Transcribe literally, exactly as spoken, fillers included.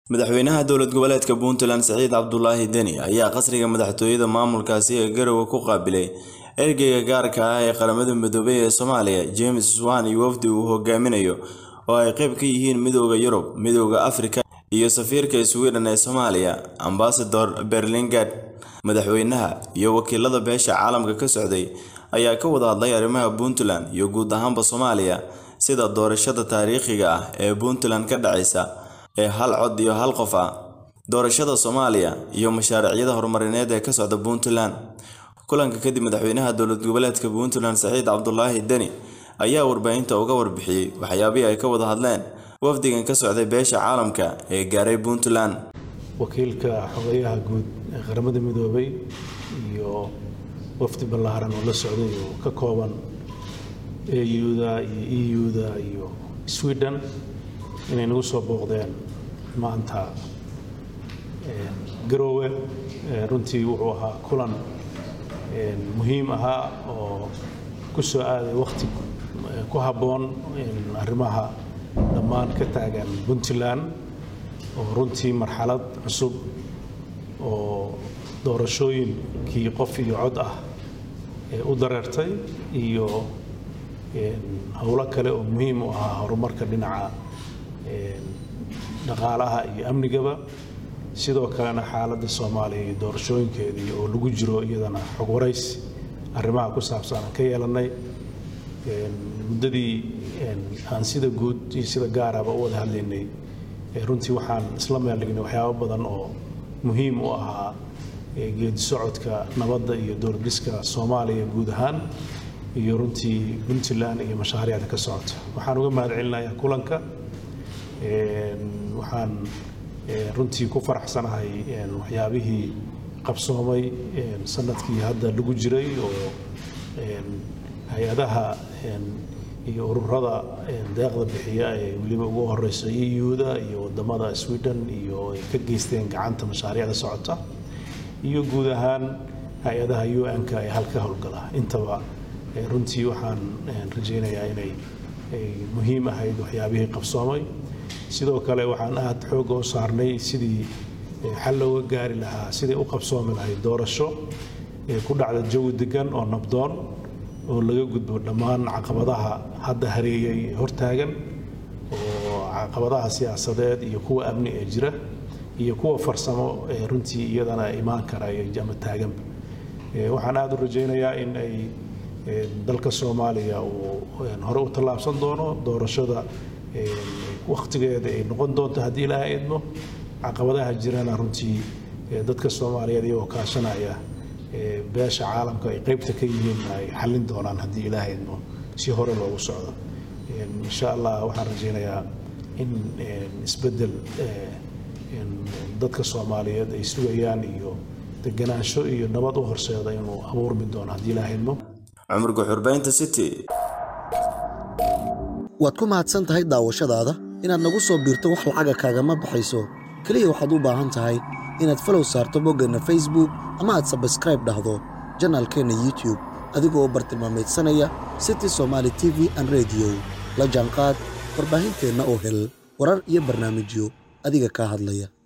madaxweynaha dowlad goboleedka Puntland Saciid Cabdullaahi Deni ayaa qasriga madaxtooyada maamulkaasi ee Garowe ku qaabilay ergeyga gaarka ah ee qaramada midoobay ee Soomaaliya James Swan iyo wafdi uu hogaaminayo oo ay qayb ka yihiin midowga Yurub, midowga Afrika iyo safiirka Sweden ee Soomaaliya Ambassador Berlingard. madaxweynaha iyo wakiilada beesha caalamka ka socday ayaa ka wada hadlay arrimaha Puntland iyo guud ahaanba Soomaaliya sida doorashada taariikhiga ah ee Puntland ka dhacaysa ee hal cod iyo hal qof ah, doorashada Soomaaliya iyo mashaariicda horumarineed ee ka socda Puntland. kulanka kadib madaxweynaha dowlad goboleedka Puntland Saciid Cabdullaahi Deni ayaa warbaahinta uga warbixiyay waxyaabihii ay ka wada hadleen wafdigan ka socday beesha caalamka ee gaaray Puntland. wakiilka xogayaha guud ee qaramada midoobay iyo wafdi ballaaran oo la socday oo ka kooban E U-da iyo E U-da iyo Sweden inay nagu soo booqdeen maanta Garowe. runtii wuxuu ahaa kulan muhiim ahaa oo ku soo aaday waqti ku habboon arrimaha dhammaan ka taagan Puntland oo runtii marxalad cusub oo doorashooyinkii qof iyo cod ah u dareertay iyo howlo kale oo muhiim u ah horumarka dhinaca dhaqaalaha iyo amnigaba. sidoo kalena xaaladda Soomaaliya iyo doorashooyinkeedii oo lagu jiro iyadana xog waraysi arrimaha ku saabsan ka yeelanay muddadii aan sida guud iyo sida gaar ah u wada hadlaynay. runtii waxaan isla meel dhignay waxyaabo badan oo muhiim u ahaa geedi socodka nabadda iyo dowlad dhiska Soomaaliya guud ahaan iyo runtii Puntland iyo mashaariicda ka socota. waxaan uga mahadcelinayaa kulanka. waxaan runtii ku faraxsanahay waxyaabihii qabsoomay sanadkii hadda lagu jiray oo hay'adaha iyo ururada deeqda bixiya ee waliba ugu horeysa E U-da iyo wadamada Sweden iyo ay ka geysteen gacanta mashaariicda socota iyo guud ahaan hay'adaha U N-ka ee halka howlgala. intaba runtii waxaan rajaynayaa inay muhiim ahayd waxyaabihii qabsoomay. sidoo kale waxaan aad xoog u saarnay sidii xal looga gaari lahaa sidii u qabsoomi lahayd doorasho ku dhacda jawi degan oo nabdoon oo laga gudbo dhammaan caqabadaha hadda hareeyay hortaagan oo caqabadaha siyaasadeed iyo kuwa amni ee jira iyo kuwa farsamo ee runtii iyadana imaan kara ama taagan. waxaan aad u rajaynayaa in ay dalka Soomaaliya uu hore u tallaabsan doono doorashada waqtigeeda ay noqon doonto haddii Ilaahay idmo. caqabadaha jirana runtii dadka Soomaaliyeed iyagoo kaashanaya beesha caalamka ay qaybta ka yihiin ay xallin doonaan haddii Ilaahay idmo si hore loogu socdo. insha Allah waxaan rajaynayaa in isbedel dadka Soomaaliyeed ay sugayaan iyo deganaansho iyo nabad u horseeda inuu abuurmi doono haddii Ilaahay idmo. Cumar Guxurbaynta City. waad ku mahadsan tahay daawashadaada. inaad nagu soo biirto wax lacaga kaagama baxayso. kaliya waxaad u baahan tahay inaad follow saarto boggeenna Facebook ama aad subscribe dhahdo channelkeena YouTube adigoo bartilmaameedsanaya City Somali T V and Radio. la jaanqaad warbaahinteena oo hel warar iyo barnaamijyo adiga ka hadlaya.